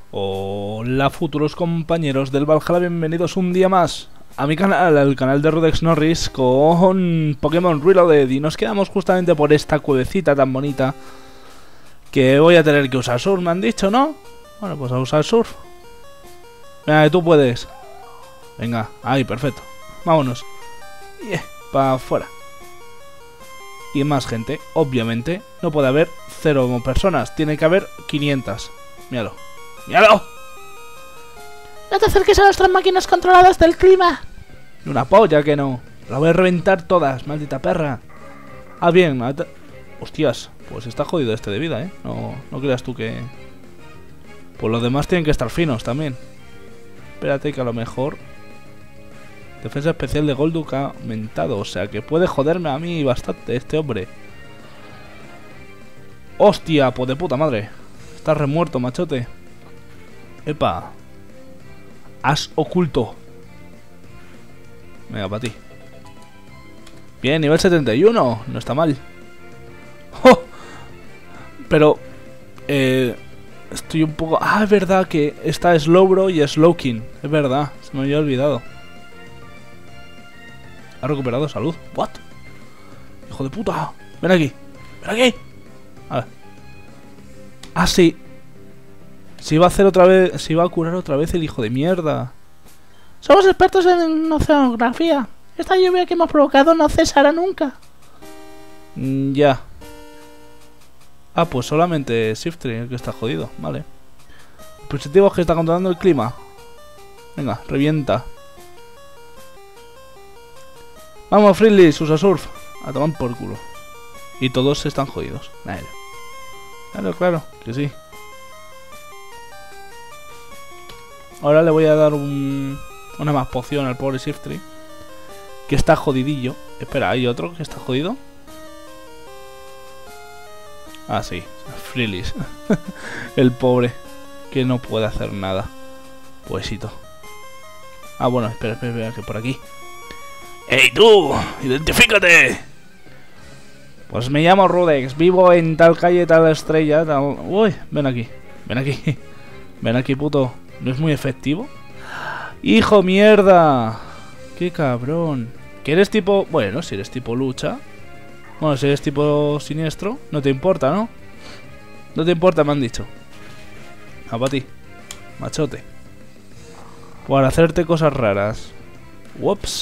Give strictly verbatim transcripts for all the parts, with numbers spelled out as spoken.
Hola futuros compañeros del Valhalla, bienvenidos un día más a mi canal, al canal de Rudex Norris con Pokémon Reloaded. Y nos quedamos justamente por esta cuevecita tan bonita que voy a tener que usar Surf, me han dicho, ¿no? Bueno, pues a usar Surf. Venga, que tú puedes. Venga, ahí, perfecto. Vámonos. Yeah, para afuera. Y más gente, obviamente, no puede haber cero personas, tiene que haber quinientas. Míralo. ¡Míralo! No te acerques a nuestras máquinas controladas del clima. Una polla que no. La voy a reventar todas, maldita perra. Ah, bien. Hostias, pues está jodido este de vida, ¿eh? No, no creas tú que... Pues los demás tienen que estar finos también. Espérate que a lo mejor... Defensa especial de Golduck ha aumentado, o sea que puede joderme a mí bastante este hombre. Hostia, pues de puta madre. Estás remuerto, machote. Epa. As oculto. Venga, para ti. Bien, nivel setenta y uno. No está mal. ¡Oh! Pero... Eh... Estoy un poco... Ah, es verdad que está Slowbro y Slowking. Es verdad, se me había olvidado. Ha recuperado salud. ¿What? Hijo de puta. Ven aquí. Ven aquí. A ver. Ah, sí. Se iba a hacer otra vez... Se iba a curar otra vez el hijo de mierda. Somos expertos en oceanografía. Esta lluvia que hemos provocado no cesará nunca. Mm, ya. Ah, pues solamente Shiftry el que está jodido. Vale. Dispositivos que está controlando el clima. Venga, revienta. Vamos, Friendlies, usa Surf. A tomar por culo. Y todos están jodidos. Claro, claro, claro, que sí. Ahora le voy a dar un... Una más poción al pobre Shiftry, que está jodidillo. Espera, ¿hay otro que está jodido? Ah, sí, Friendlies. El pobre, que no puede hacer nada. Pobrecito. Ah, bueno, espera, espera, espera, que por aquí. ¡Ey, tú! ¡Identifícate! Pues me llamo Rudex, vivo en tal calle, tal estrella, tal... Uy, ven aquí, ven aquí. Ven aquí, puto. ¿No es muy efectivo? ¡Hijo mierda! ¡Qué cabrón! ¿Que eres tipo...? Bueno, si eres tipo lucha. Bueno, si eres tipo siniestro, no te importa, ¿no? No te importa, me han dicho. A para ti, machote. Por hacerte cosas raras. Ups.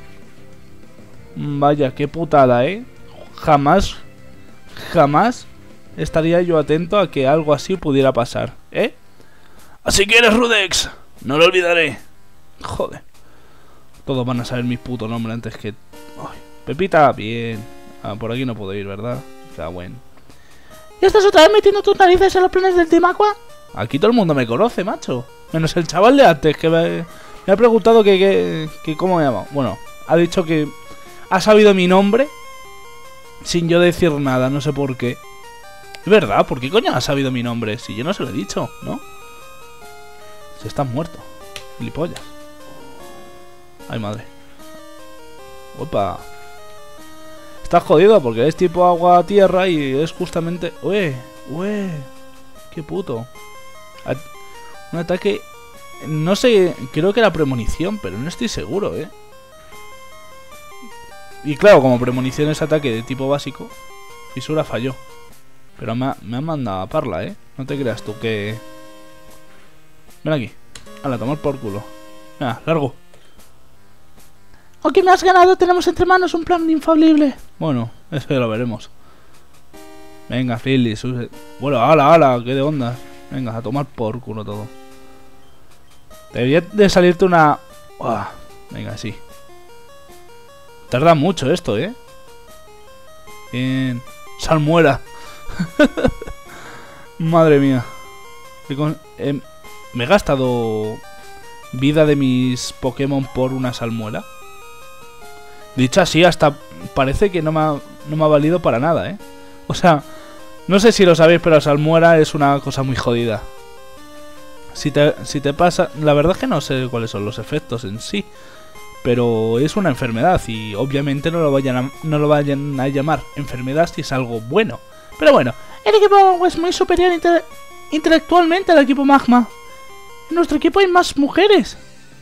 Vaya, qué putada, ¿eh? Jamás, jamás estaría yo atento a que algo así pudiera pasar, ¿eh? Así que eres Rudex, no lo olvidaré. Joder. Todos van a saber mi puto nombre antes que... Ay, Pepita, bien. Ah, por aquí no puedo ir, ¿verdad? Está bueno. ¿Ya estás otra vez metiendo tus narices en los planes del Team Aqua? Aquí todo el mundo me conoce, macho. Menos el chaval de antes que me, me ha preguntado que, que, que cómo me llamo. Bueno, ha dicho que ha sabido mi nombre sin yo decir nada, no sé por qué. Es verdad, ¿por qué coño ha sabido mi nombre? Si yo no se lo he dicho, ¿no? Si estás muerto, gilipollas. Ay, madre. Opa. Estás jodido porque es tipo agua-tierra y es justamente... Ué, ué. Qué puto. A... Un ataque... No sé, creo que era premonición, pero no estoy seguro, ¿eh? Y claro, como premonición es ataque de tipo básico, fisura falló. Pero me ha, me ha mandado a parla, ¿eh? No te creas tú que... Ven aquí. A tomar por culo. Venga, largo. Aunque me has ganado, tenemos entre manos un plan infalible. Bueno, eso ya lo veremos. Venga, Philly. Bueno, ala, ala, qué de onda. Venga, a tomar por culo todo. Debería de salirte una... Uah, venga, sí. Tarda mucho esto, ¿eh? Bien. Salmuera. Madre mía. Eh, me he gastado vida de mis Pokémon por una salmuera. Dicho así, hasta parece que no me, ha, no me ha valido para nada, ¿eh? O sea, no sé si lo sabéis, pero la salmuera es una cosa muy jodida. Si te, si te pasa... La verdad es que no sé cuáles son los efectos en sí. Pero es una enfermedad y obviamente no lo vayan a, no lo vayan a llamar enfermedad si es algo bueno. Pero bueno, el equipo es muy superior inte intelectualmente al equipo Magma. En nuestro equipo hay más mujeres.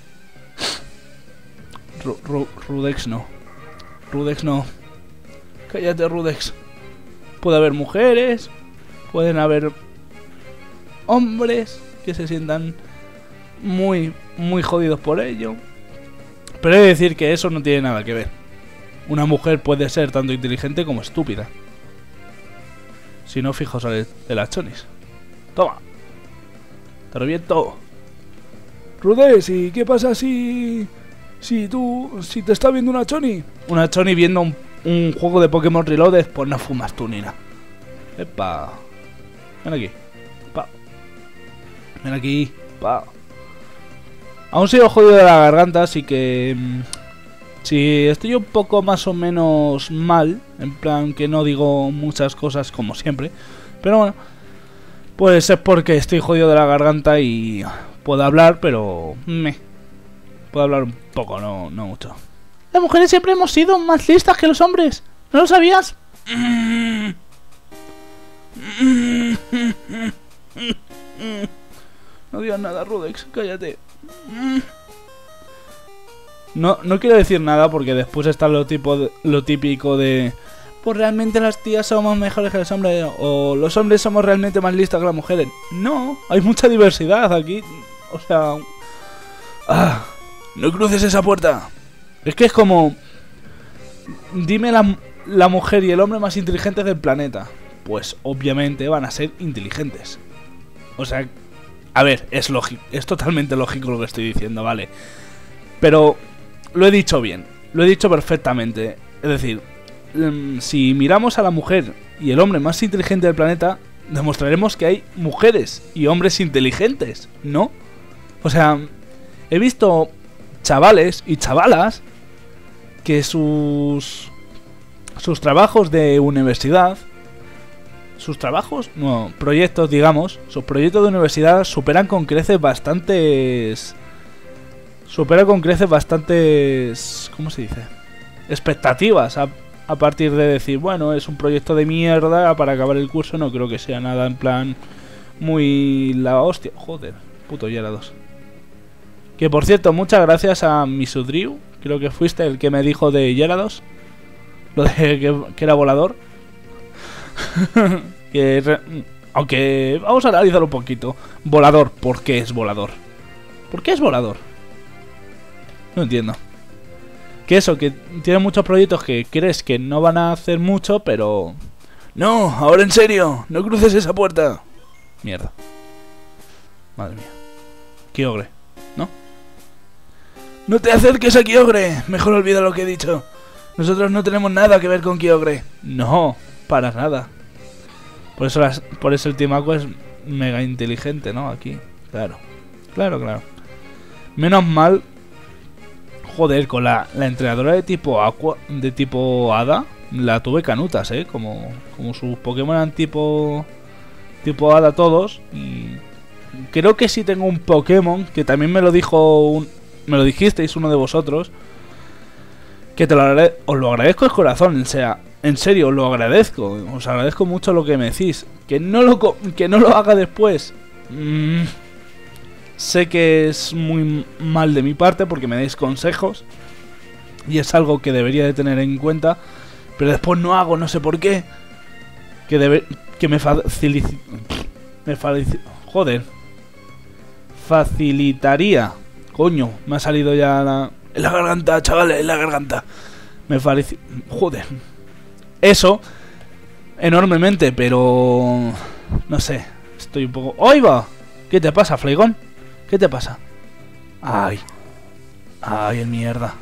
Ru Ru Rudex no. Rudex no. Cállate, Rudex. Puede haber mujeres, pueden haber hombres que se sientan muy, muy jodidos por ello. Pero he de decir que eso no tiene nada que ver. Una mujer puede ser tanto inteligente como estúpida. Si no, fijaos de las chonis. Toma. Te reviento. Rudex, ¿y qué pasa si... Si tú... Si te está viendo una choni? Una choni viendo un, un juego de Pokémon Reloaded, pues no fumas tú, Nina. Epa. Ven aquí. Pa. Ven aquí. Pa. Aún sigo jodido de la garganta, así que... Si estoy un poco más o menos mal, en plan que no digo muchas cosas como siempre, pero bueno, pues es porque estoy jodido de la garganta y puedo hablar, pero... me Puedo hablar un poco, no, no mucho. Las mujeres siempre hemos sido más listas que los hombres. ¿No lo sabías? No digas nada, Rudex, cállate. No, no quiero decir nada porque después está lo, tipo de, lo típico de... Pues realmente las tías somos mejores que los hombres, o los hombres somos realmente más listos que las mujeres. No, hay mucha diversidad aquí. O sea... Ah, no cruces esa puerta. Es que es como... Dime la, la mujer y el hombre más inteligentes del planeta. Pues obviamente van a ser inteligentes. O sea... A ver, es lógico, es totalmente lógico lo que estoy diciendo, vale. Pero lo he dicho bien, lo he dicho perfectamente. Es decir, si miramos a la mujer y el hombre más inteligente del planeta, demostraremos que hay mujeres y hombres inteligentes, ¿no? O sea, he visto chavales y chavalas que sus sus trabajos de universidad, sus trabajos, no, proyectos, digamos, sus proyectos de universidad superan con creces bastantes... Supera con creces bastantes... ¿Cómo se dice? Expectativas a, a partir de decir, bueno, es un proyecto de mierda para acabar el curso, no creo que sea nada en plan muy la hostia. Joder, puto Gyarados. Que por cierto, muchas gracias a Misudriu, creo que fuiste el que me dijo de Gyarados, lo de que, que era volador. que re... Aunque vamos a analizar un poquito. Volador, ¿por qué es volador? ¿Por qué es volador? No entiendo. Que eso, que tiene muchos proyectos que crees que no van a hacer mucho, pero... No, ahora en serio, no cruces esa puerta. Mierda. Madre mía. Kyogre, ¿no? No te acerques a Kyogre. Mejor olvida lo que he dicho. Nosotros no tenemos nada que ver con Kyogre. No, para nada. Por eso, las, por eso el Team Aqua es mega inteligente, ¿no? Aquí, claro. Claro, claro. Menos mal... Joder, con la, la entrenadora de tipo Aqua, de tipo Hada, la tuve canutas, ¿eh? Como, como sus Pokémon eran tipo... Tipo Hada todos. Y creo que sí tengo un Pokémon, que también me lo dijo... Un, me lo dijisteis uno de vosotros. Que te lo agrade, os lo agradezco de corazón, o sea... En serio, os lo agradezco. Os agradezco mucho lo que me decís. Que no lo, que no lo haga después. Mm, sé que es muy mal de mi parte porque me dais consejos. Y es algo que debería de tener en cuenta. Pero después no hago, no sé por qué. Que debe, que me facilita... Me facilita... Joder. Facilitaría. Coño, me ha salido ya la... En la garganta, chavales, en la garganta. Me facilita... Joder. Eso, enormemente, pero... No sé, estoy un poco... ¡Ahí va! ¿Qué te pasa, Flagon? ¿Qué te pasa? ¡Ay! ¡Ay, el mierda!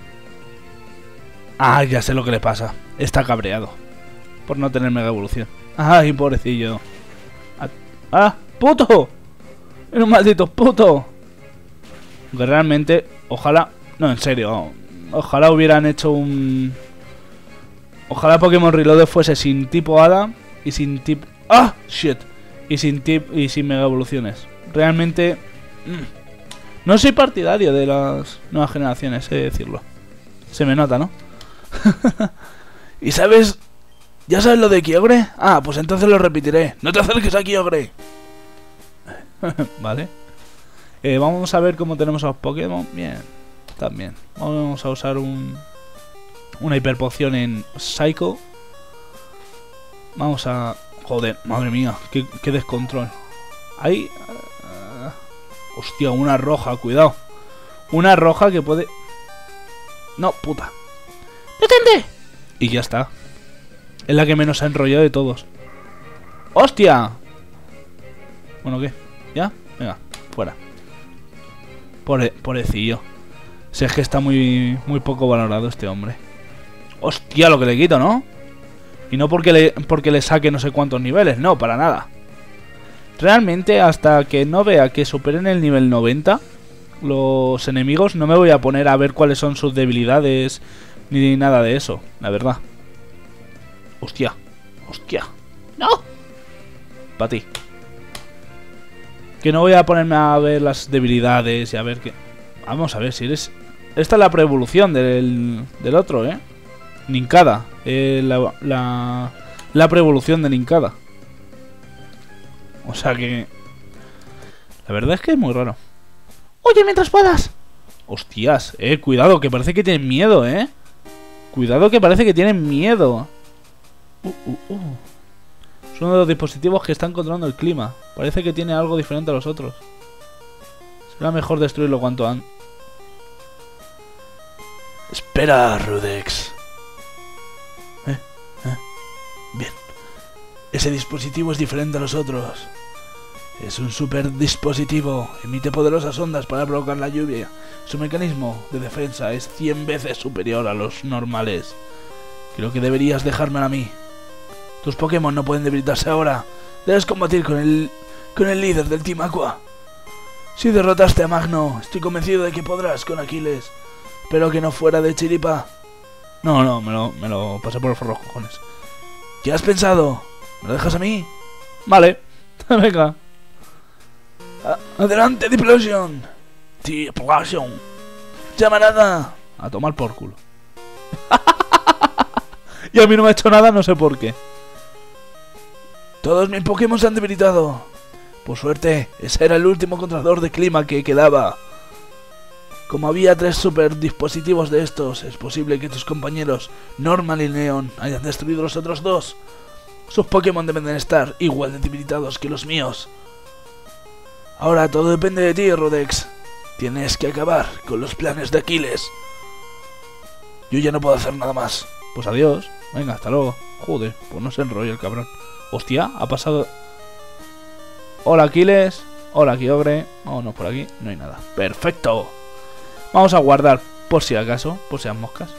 ¡Ay, ya sé lo que le pasa! Está cabreado por no tener mega evolución. ¡Ay, pobrecillo! ¡Ah! ¡Puto! ¡Era un maldito puto! Que realmente, ojalá... No, en serio, ojalá hubieran hecho un... Ojalá Pokémon Reloaded fuese sin tipo Hada y sin tip... ¡Ah! ¡Shit! Y sin tip y sin mega evoluciones. Realmente... Mmm, no soy partidario de las nuevas generaciones, he de decirlo. Se me nota, ¿no? ¿Y sabes? ¿Ya sabes lo de Kyogre? Ah, pues entonces lo repetiré. ¡No te acerques a Kyogre! Vale. Eh, vamos a ver cómo tenemos a los Pokémon. Bien, también. Vamos a usar un una hiperpoción en Psycho. Vamos a... Joder, madre mía, qué, qué descontrol. Ahí... Uh, hostia, una roja, cuidado. Una roja que puede... No, puta. ¡Detente! Y ya está. Es la que menos ha enrollado de todos. ¡Hostia! Bueno, ¿qué? ¿Ya? Venga, fuera. Pobre, pobrecillo. Si es que está muy, muy poco valorado este hombre. ¡Hostia, lo que le quito, ¿no? Y no porque le, porque le saque no sé cuántos niveles. No, para nada. Realmente, hasta que no vea que superen el nivel noventa los enemigos, no me voy a poner a ver cuáles son sus debilidades ni nada de eso, la verdad. Hostia, hostia. ¡No! Para ti. Que no voy a ponerme a ver las debilidades y a ver qué... Vamos a ver si eres... Esta es la preevolución del, del otro, ¿eh? Nincada. Eh, la, la, la preevolución de Nincada. O sea que... La verdad es que es muy raro. Oye, mientras puedas. Hostias, eh, cuidado, que parece que tienen miedo, eh. Cuidado que parece que tienen miedo. Uh, uh, uh. Es uno de los dispositivos que están controlando el clima. Parece que tiene algo diferente a los otros. Será mejor destruirlo cuanto antes. Espera, Rudex. ¿Eh? ¿Eh? Bien. Ese dispositivo es diferente a los otros. Es un super dispositivo. Emite poderosas ondas para provocar la lluvia. Su mecanismo de defensa es cien veces superior a los normales. Creo que deberías dejármelo a mí. Tus Pokémon no pueden debilitarse ahora. Debes combatir con el, con el líder del Team Aqua. Si derrotaste a Magno, estoy convencido de que podrás con Aquiles. Espero que no fuera de chiripa. No, no, me lo, me lo pasé por los forros cojones. ¿Qué has pensado? ¿Me lo dejas a mí? Vale. Venga. A Adelante, Diplosion. Diplosion. Llamarada. A tomar por culo. Y a mí no me ha hecho nada, no sé por qué. Todos mis Pokémon se han debilitado. Por suerte, ese era el último controlador de clima que quedaba. Como había tres super dispositivos de estos, es posible que tus compañeros Normal y Neon hayan destruido los otros dos. Sus Pokémon deben de estar igual de debilitados que los míos. Ahora todo depende de ti, Rudex. Tienes que acabar con los planes de Aquiles. Yo ya no puedo hacer nada más. Pues adiós. Venga, hasta luego. Joder, pues no se enrolla el cabrón. Hostia, ha pasado... Hola, Aquiles. Hola, Kyogre. Vámonos por aquí. No hay nada. Perfecto. Vamos a guardar por si acaso. Por si las moscas.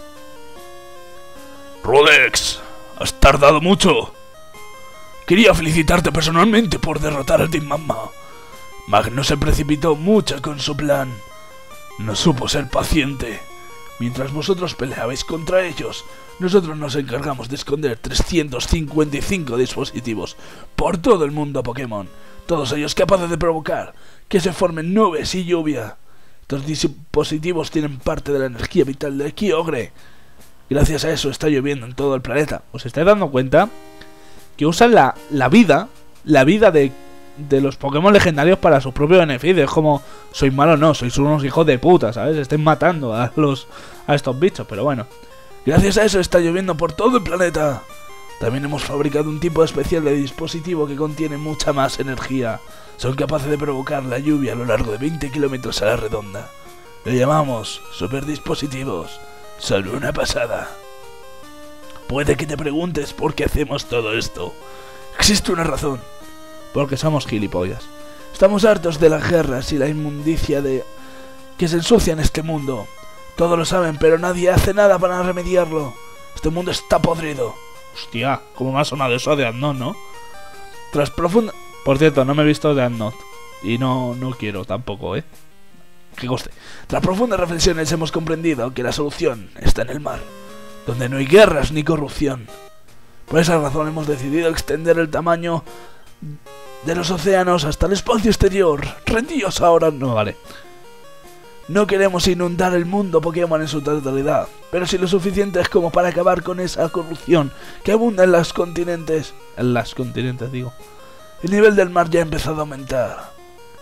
Rudex, has tardado mucho. Quería felicitarte personalmente por derrotar al Team Magma. Magno se precipitó mucho con su plan. No supo ser paciente. Mientras vosotros peleabais contra ellos, nosotros nos encargamos de esconder trescientos cincuenta y cinco dispositivos por todo el mundo Pokémon. Todos ellos capaces de provocar que se formen nubes y lluvia. Estos dispositivos tienen parte de la energía vital del Kyogre. Gracias a eso está lloviendo en todo el planeta. ¿Os estáis dando cuenta? Que usan la, la vida, la vida de, de los Pokémon legendarios para su propio beneficio. Es como, sois malos, no, sois unos hijos de puta, ¿sabes? Estén matando a los a estos bichos, pero bueno. Gracias a eso está lloviendo por todo el planeta. También hemos fabricado un tipo especial de dispositivo que contiene mucha más energía. Son capaces de provocar la lluvia a lo largo de veinte kilómetros a la redonda. Lo llamamos super dispositivos. Solo una pasada. Puede que te preguntes por qué hacemos todo esto. Existe una razón. Porque somos gilipollas. Estamos hartos de las guerras y la inmundicia de que se ensucia en este mundo. Todos lo saben, pero nadie hace nada para remediarlo. Este mundo está podrido. Hostia, como me ha sonado eso de Unknown, ¿no? Tras profunda... Por cierto, no me he visto de Unknown. Y no, no quiero tampoco, ¿eh? Que coste. Tras profundas reflexiones hemos comprendido que la solución está en el mar, donde no hay guerras ni corrupción. Por esa razón hemos decidido extender el tamaño de los océanos hasta el espacio exterior. Rendíos ahora. No, vale. No queremos inundar el mundo Pokémon en su totalidad, pero sí lo suficiente como para acabar con esa corrupción que abunda en los continentes. En los continentes, digo. El nivel del mar ya ha empezado a aumentar.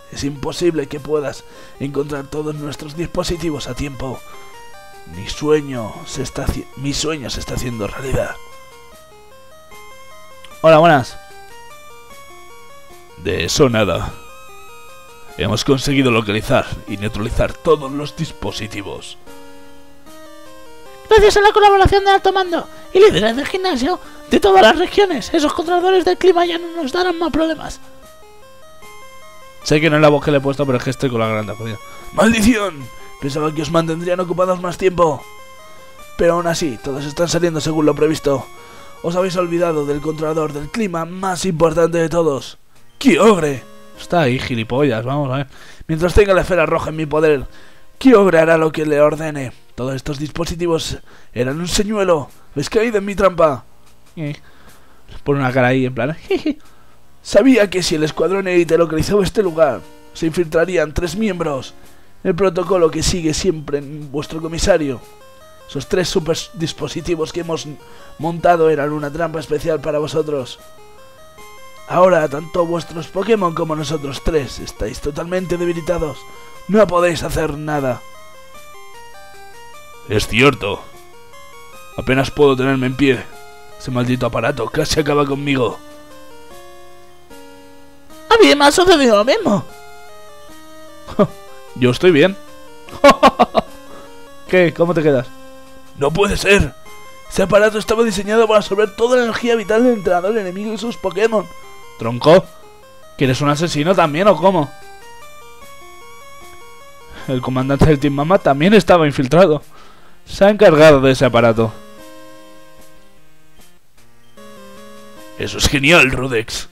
Es imposible que puedas encontrar todos nuestros dispositivos a tiempo. Mi sueño se está, mi sueño se está haciendo realidad. Hola, buenas. De eso nada. Hemos conseguido localizar y neutralizar todos los dispositivos. Gracias a la colaboración de alto mando y líderes del gimnasio de todas las regiones, esos controladores del clima ya no nos darán más problemas. Sé que no es la voz que le he puesto, pero es que estoy con la garganta jodida. ¡Maldición! Pensaba que os mantendrían ocupados más tiempo. Pero aún así, todos están saliendo según lo previsto. Os habéis olvidado del controlador del clima más importante de todos. ¡Kyogre! Está ahí, gilipollas, vamos a ver. Mientras tenga la esfera roja en mi poder, Kyogre hará lo que le ordene. Todos estos dispositivos eran un señuelo. ¿Habéis caído en mi trampa? Eh. Pone una cara ahí en plan... Sabía que si el escuadrón élite localizaba este lugar, se infiltrarían tres miembros. El protocolo que sigue siempre en vuestro comisario. Esos tres super dispositivos que hemos montado eran una trampa especial para vosotros. Ahora, tanto vuestros Pokémon como nosotros tres estáis totalmente debilitados. No podéis hacer nada. Es cierto. Apenas puedo tenerme en pie. Ese maldito aparato casi acaba conmigo. A mí me ha sucedido lo mismo. Yo estoy bien. ¿Qué? ¿Cómo te quedas? ¡No puede ser! Ese aparato estaba diseñado para absorber toda la energía vital del entrenador enemigo y sus Pokémon. ¿Tronco? ¿Quieres un asesino también o cómo? El comandante del Team Mama también estaba infiltrado. Se ha encargado de ese aparato. Eso es genial, Rudex.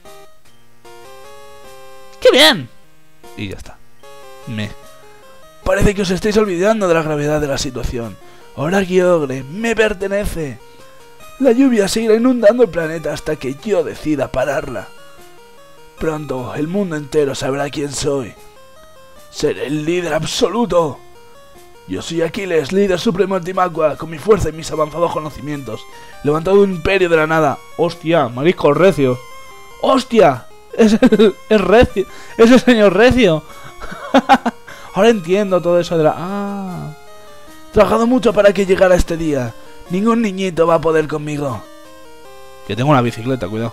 ¡Qué bien! Y ya está. Me... Parece que os estáis olvidando de la gravedad de la situación. Ahora Kyogre me pertenece. La lluvia seguirá inundando el planeta hasta que yo decida pararla. Pronto el mundo entero sabrá quién soy. Seré el líder absoluto. Yo soy Aquiles, líder supremo de Team Aqua, con mi fuerza y mis avanzados conocimientos. Levantado un imperio de la nada. ¡Hostia! Marisco Recio. ¡Hostia! Es el, el Recio. Es el señor Recio. Ahora entiendo todo eso de la... Ah... He trabajado mucho para que llegara este día. Ningún niñito va a poder conmigo. Que tengo una bicicleta, cuidado.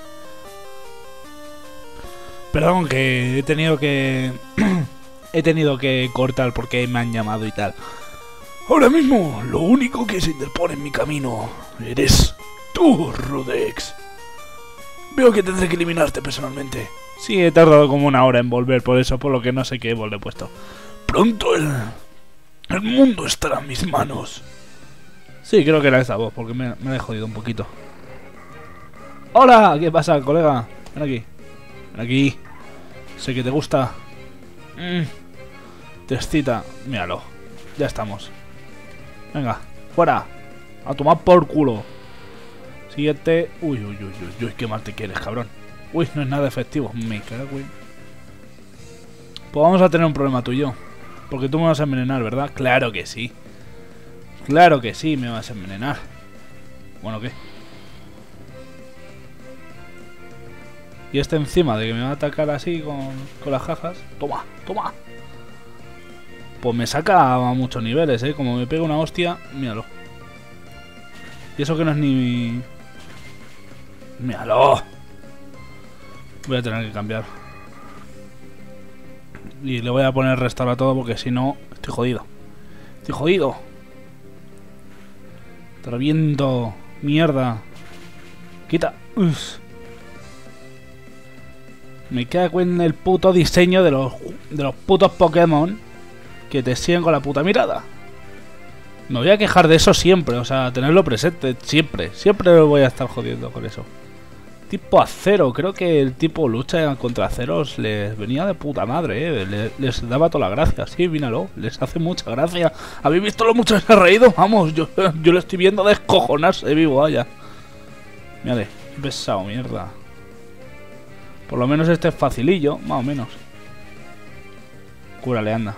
Perdón, que he tenido que... he tenido que cortar porque me han llamado y tal. Ahora mismo, lo único que se interpone en mi camino eres tú, Rudex. Veo que tendré que eliminarte personalmente. Sí, he tardado como una hora en volver, por eso, por lo que no sé qué le he puesto. Pronto el... el mundo estará en mis manos. Sí, creo que era esa voz, porque me, me la he jodido un poquito. ¡Hola! ¿Qué pasa, colega? Ven aquí. Ven aquí. Sé que te gusta. Mm. Te excita. Míralo. Ya estamos. Venga, fuera. A tomar por culo. Siguiente. Uy, uy, uy, uy, uy. Qué mal te quieres, cabrón. Uy, no es nada efectivo. Me cago, güey. Pues vamos a tener un problema tú y yo. Porque tú me vas a envenenar, ¿verdad? Claro que sí. Claro que sí, me vas a envenenar. Bueno, ¿qué? Y este encima de que me va a atacar así con, con las jajas. Toma, toma. Pues me saca a muchos niveles, ¿eh? Como me pega una hostia, míralo. Y eso que no es ni... Míralo. Voy a tener que cambiar. Y le voy a poner restaurar todo porque si no, estoy jodido. Estoy jodido. Te reviento. Mierda. Quita. Uf. Me cago en el puto diseño de los, de los putos Pokémon que te siguen con la puta mirada. Me voy a quejar de eso siempre, o sea, tenerlo presente siempre. Siempre voy a estar jodiendo con eso. Tipo acero, creo que el tipo lucha contra aceros les venía de puta madre, eh. Les, les daba toda la gracia, sí, míralo, les hace mucha gracia. ¿Habéis visto lo mucho que se ha reído? Vamos, yo, yo lo estoy viendo descojonarse vivo, vaya. Mírale, qué pesado, mierda. Por lo menos este es facilillo, más o menos. Cúrale, anda.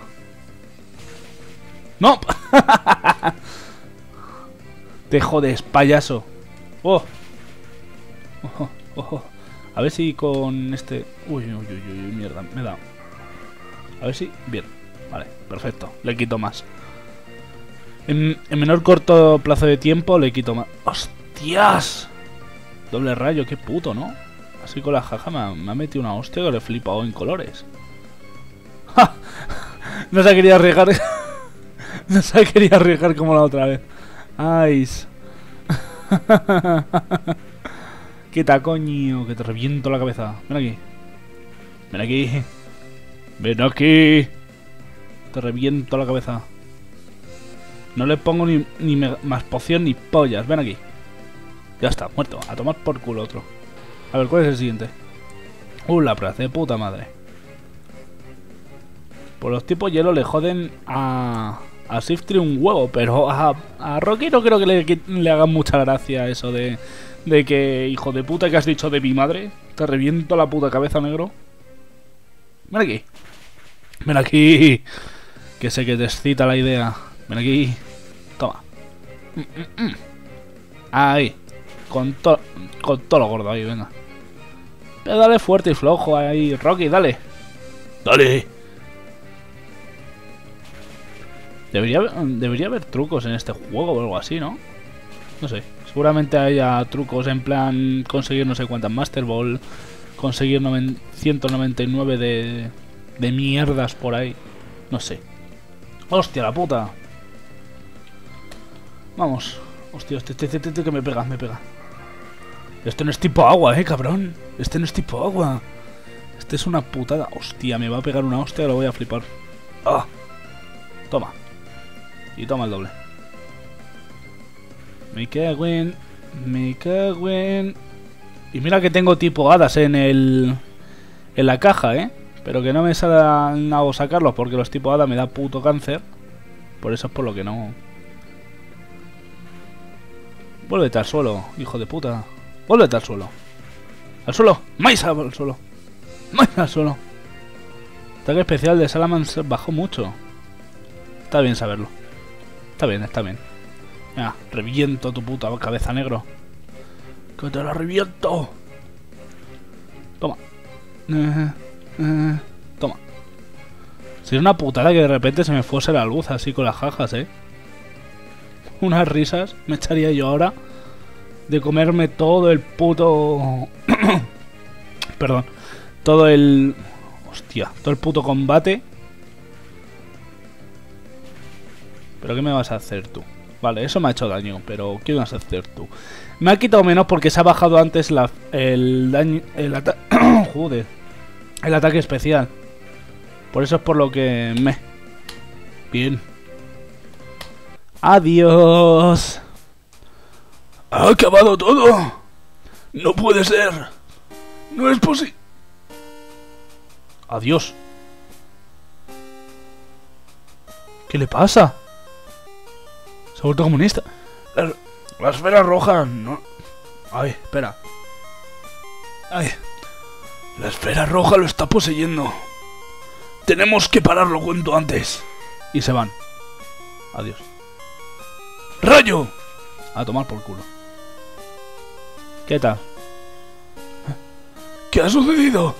¡No! Te jodes, payaso. Oh. Oh, oh, oh. A ver si con este... Uy, uy, uy, uy, mierda, me da. A ver si... Bien. Vale, perfecto. Le quito más. En, en menor corto plazo de tiempo le quito más. ¡Hostias! Doble rayo, qué puto, ¿no? Así con la jaja me ha, me ha metido una hostia que le he flipado en colores. ¡Ja! No se quería arriesgar. No se quería arriesgar como la otra vez. ¡Ay! Quita, coño, que te reviento la cabeza. Ven aquí. Ven aquí. Ven aquí. Te reviento la cabeza. No le pongo ni, ni me, más poción ni pollas. Ven aquí. Ya está, muerto. A tomar por culo otro. A ver, ¿cuál es el siguiente? Uh, la plaza de puta madre. Por los tipos hielo le joden a... A Shiftry un huevo, pero a, a Rocky no creo que le, que le haga mucha gracia eso de... De que, hijo de puta, que has dicho de mi madre. Te reviento la puta cabeza, negro. Ven aquí. Ven aquí. Que sé que te excita la idea. Ven aquí. Toma. Mm, mm, mm. Ahí. Con todo con todo lo gordo ahí, venga. Pero dale fuerte y flojo ahí, Rocky, dale. Dale. Debería, debería haber trucos en este juego o algo así, ¿no? No sé. Seguramente haya trucos en plan conseguir no sé cuántas Master Ball, conseguir ciento noventa y nueve de, de mierdas por ahí. No sé. ¡Hostia, la puta! Vamos. Hostia, este, este, este, este que me pega, me pega. Este no es tipo agua, eh, cabrón. Este no es tipo agua. Este es una putada. Hostia, me va a pegar una hostia, lo voy a flipar. ¡Ah! Toma. Y toma el doble. Me cago en... Me cago en... Y mira que tengo tipo hadas en el... En la caja, ¿eh? Pero que no me salen a sacarlos porque los tipo hadas me da puto cáncer. Por eso es por lo que no... Vuélvete al suelo, hijo de puta. Vuélvete al suelo. Al suelo. Mais al suelo. Mais al suelo. Ataque especial de Salamence bajó mucho. Está bien saberlo. Está bien, está bien. Venga, reviento tu puta cabeza, negro. Que te la reviento. Toma. Eh, eh, toma. Si es una putada que de repente se me fuese la luz así con las jajas, eh. Unas risas me echaría yo ahora de comerme todo el puto... Perdón. Todo el... Hostia, todo el puto combate. ¿Pero qué me vas a hacer tú? Vale, eso me ha hecho daño, pero ¿qué vas a hacer tú? Me ha quitado menos porque se ha bajado antes la, el daño... El ataque... Joder. El ataque especial. Por eso es por lo que me... Bien. Adiós. ¿Ha acabado todo? No puede ser. No es posible. Adiós. ¿Qué le pasa? Se ha vuelto comunista. La, la esfera roja no... Ay, espera. Ay. La esfera roja lo está poseyendo. Tenemos que pararlo cuanto antes. Y se van. Adiós. ¡Rayo! A tomar por culo. ¿Qué tal? ¿Qué ha sucedido?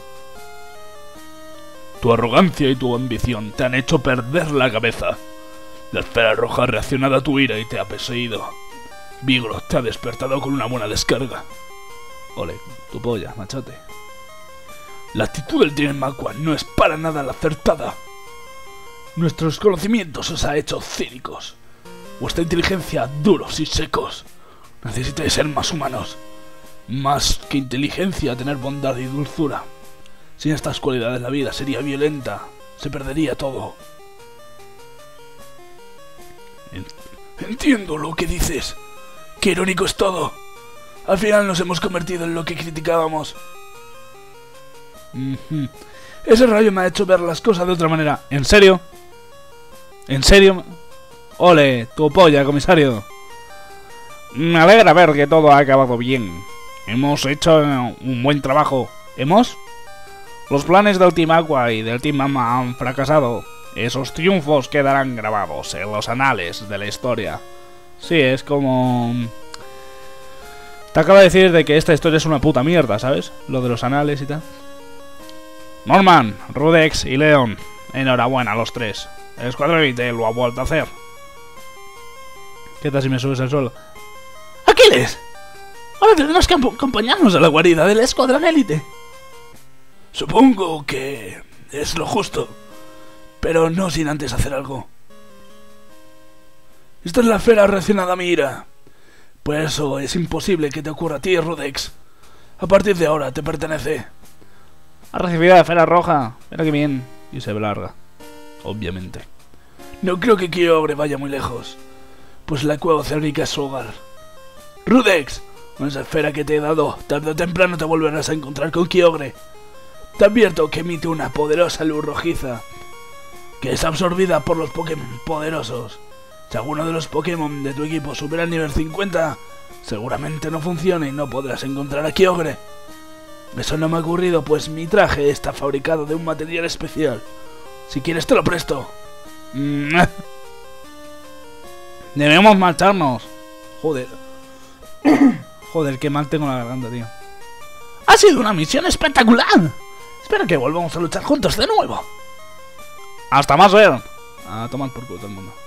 Tu arrogancia y tu ambición te han hecho perder la cabeza. La esfera roja ha reaccionado a tu ira y te ha poseído. Vigro te ha despertado con una buena descarga. Ole, tu polla, machote. La actitud del Tien Macua no es para nada la acertada. Nuestros conocimientos os ha hecho cínicos. Vuestra inteligencia duros y secos. Necesitáis ser más humanos. Más que inteligencia, tener bondad y dulzura. Sin estas cualidades la vida sería violenta. Se perdería todo. Entiendo lo que dices. Qué irónico es todo. Al final nos hemos convertido en lo que criticábamos. Mm-hmm. Ese rayo me ha hecho ver las cosas de otra manera. ¿En serio? ¿En serio? Ole, tu polla, comisario. Me alegra ver que todo ha acabado bien. Hemos hecho un buen trabajo. ¿Hemos? Los planes del Team Aqua y del Team Mama han fracasado. Esos triunfos quedarán grabados en los anales de la historia. Sí, es como... Te acabo de decir de que esta historia es una puta mierda, ¿sabes? Lo de los anales y tal. Norman, Rudex y Leon, Enhorabuena a los tres. El Escuadrón Élite lo ha vuelto a hacer. ¿Qué tal si me subes al suelo? ¡Aquiles! Ahora tendrás que acompañarnos a la guarida del Escuadrón Élite. Supongo que es lo justo, pero no sin antes hacer algo. Esta es la esfera reaccionada a mi ira. Por eso es imposible que te ocurra a ti, Rudex. A partir de ahora te pertenece. Ha recibido la esfera roja. Mira que bien. Y se larga. Obviamente. No creo que Kyogre vaya muy lejos, pues la cueva cérvica es su hogar. Rudex, con esa esfera que te he dado, tarde o temprano te volverás a encontrar con Kyogre. Te advierto que emite una poderosa luz rojiza, que es absorbida por los Pokémon poderosos. Si alguno de los Pokémon de tu equipo supera el nivel cincuenta, seguramente no funcione y no podrás encontrar a Kyogre. Eso no me ha ocurrido, pues mi traje está fabricado de un material especial. Si quieres te lo presto. Debemos marcharnos. Joder. Joder, qué mal tengo la garganta, tío. ¡Ha sido una misión espectacular! Espero que volvamos a luchar juntos de nuevo. ¡Hasta más ver! A tomar por culo todo el mundo.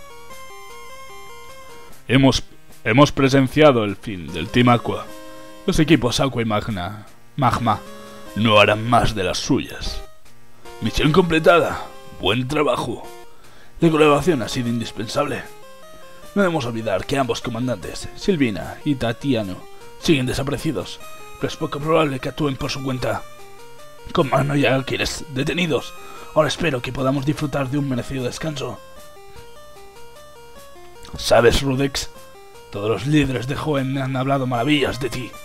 Hemos, hemos presenciado el fin del Team Aqua. Los equipos Aqua y Magna, Magma no harán más de las suyas. Misión completada. Buen trabajo. La colaboración ha sido indispensable. No debemos olvidar que ambos comandantes, Silvina y Tatiano, siguen desaparecidos, pero es poco probable que actúen por su cuenta. Con Magno y Aquiles detenidos, ahora espero que podamos disfrutar de un merecido descanso. ¿Sabes, Rudex? Todos los líderes de Hoenn me han hablado maravillas de ti.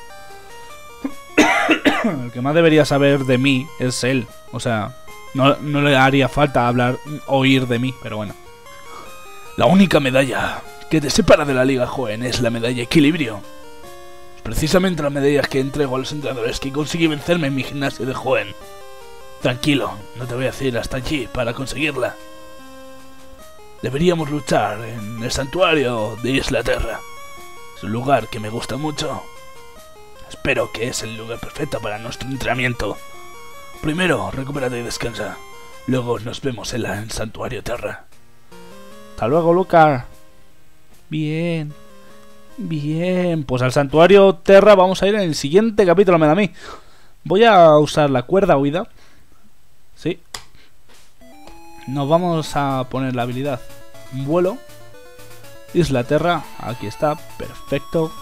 El que más debería saber de mí es él. O sea, no, no le haría falta hablar, oír de mí, pero bueno. La única medalla que te separa de la Liga Hoenn es la medalla Equilibrio. Es precisamente la medalla que entrego a los entrenadores que conseguí vencerme en mi gimnasio de Hoenn. Tranquilo, no te voy a hacer hasta allí para conseguirla. Deberíamos luchar en el santuario de Isla Terra. Es un lugar que me gusta mucho. Espero que es el lugar perfecto para nuestro entrenamiento. Primero, recupérate y descansa. Luego nos vemos en, la, en el santuario Terra. Hasta luego, Lucar. Bien. Bien. Pues al santuario Terra vamos a ir en el siguiente capítulo, me da a mí. Voy a usar la cuerda huida. Sí. Nos vamos a poner la habilidad vuelo. Isla Terra. Aquí está. Perfecto.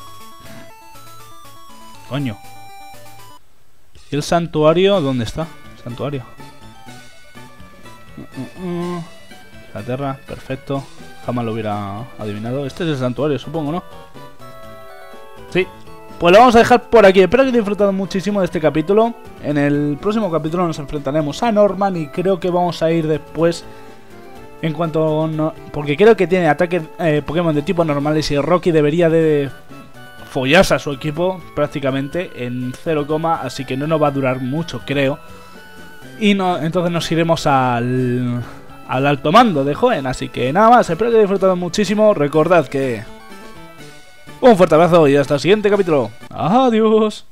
Coño. ¿Y el santuario? ¿Dónde está? Santuario. Uh, uh, uh. La Terra, perfecto. Jamás lo hubiera adivinado. Este es el santuario, supongo, ¿no? Sí. Pues lo vamos a dejar por aquí. Espero que hayáis disfrutado muchísimo de este capítulo. En el próximo capítulo nos enfrentaremos a Norman y creo que vamos a ir después. En cuanto... No, porque creo que tiene ataques eh, Pokémon de tipo normales y Rocky debería de follarse a su equipo prácticamente en cero, así que no nos va a durar mucho, creo. Y no, entonces nos iremos al... al alto mando de Hoenn, así que nada más, espero que hayáis disfrutado muchísimo. Recordad que... un fuerte abrazo y hasta el siguiente capítulo. Adiós.